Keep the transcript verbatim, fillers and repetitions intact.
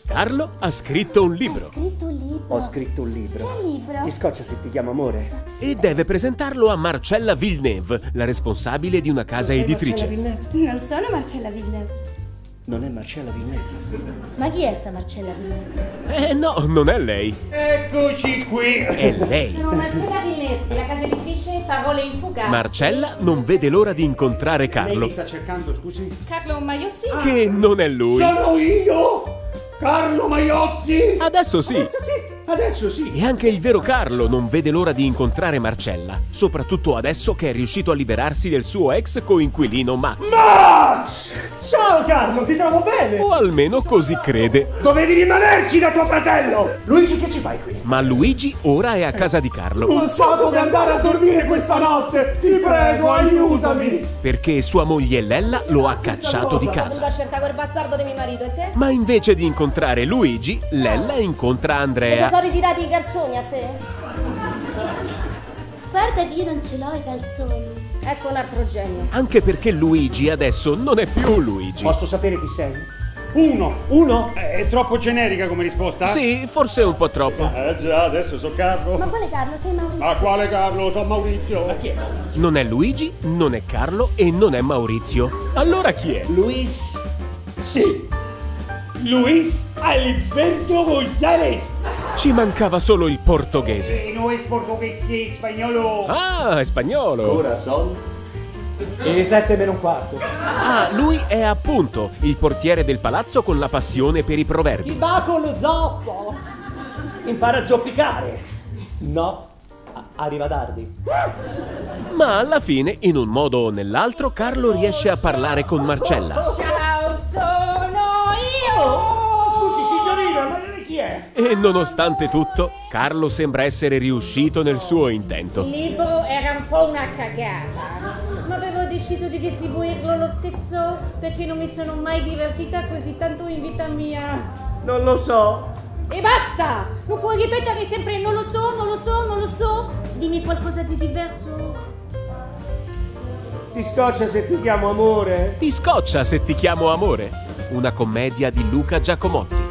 Carlo ha scritto un libro. Hai scritto un libro? Ho scritto un libro. Che libro? Ti scoccia se ti chiamo amore? E deve presentarlo a Marcella Villeneuve, la responsabile di una casa editrice. Non sono Marcella Villeneuve. Non è Marcella Villeneuve. Ma chi è sta Marcella Villeneuve? Eh no, non è lei. Eccoci qui. È lei. Sono Marcella Villeneuve, della casa editrice Parole Infugate. Marcella non vede l'ora di incontrare Lei Carlo, mi sta cercando, scusi? Carlo Maiossi? che non è lui. Sono io! Carlo Maiozzi! Adesso sì. Adesso sì, adesso sì. E anche il vero Carlo non vede l'ora di incontrare Marcella, soprattutto adesso che è riuscito a liberarsi del suo ex coinquilino Max. Max! Ciao Carlo, ti trovo bene! O almeno così crede. Dovevi rimanerci da tuo fratello! Luigi, che ci fai qui? Ma Luigi ora è a casa di Carlo, Non so dove andare a dormire questa notte! Ti prego, aiutami! perché sua moglie Lella lo ha cacciato di casa. a cercare quel bastardo di mio marito e te? Ma invece di incontrare Luigi, Lella incontra Mi Andrea. sono ritirati i calzoni a te? Guarda che io non ce l'ho i calzoni. Ecco un altro genio. Anche perché Luigi adesso non è più Luigi. Posso sapere chi sei? Uno! Uno? È troppo generica come risposta? Sì, forse un po' troppo. Eh già, adesso so Carlo. Ma quale Carlo? Sei Maurizio? Ma quale Carlo? Sono Maurizio. Ma chi è? Non è Luigi, non è Carlo e non è Maurizio. Allora chi è? Luis? Sì! Luis Alberto González! Ci mancava solo il portoghese. E non è portoghese, spagnolo! Ah, è spagnolo. Ora son... E sette meno un quarto. Ah, lui è appunto il portiere del palazzo con la passione per i proverbi. va con lo zoppo? Impara a zoppicare. No, a- arriva tardi. Ma alla fine, in un modo o nell'altro, Carlo riesce a parlare con Marcella. Ciao, sono io! Scusi signorina, ma lei chi è? E nonostante tutto, Carlo sembra essere riuscito nel suo intento. Il libro era un po' una cagata, ma avevo deciso di distribuirlo lo stesso perché non mi sono mai divertita così tanto in vita mia. Non lo so. E basta! Non puoi ripetere sempre non lo so, non lo so, non lo so. Dimmi qualcosa di diverso. Ti scoccia se ti chiamo amore? Ti scoccia se ti chiamo amore? Una commedia di Luca Giacomozzi.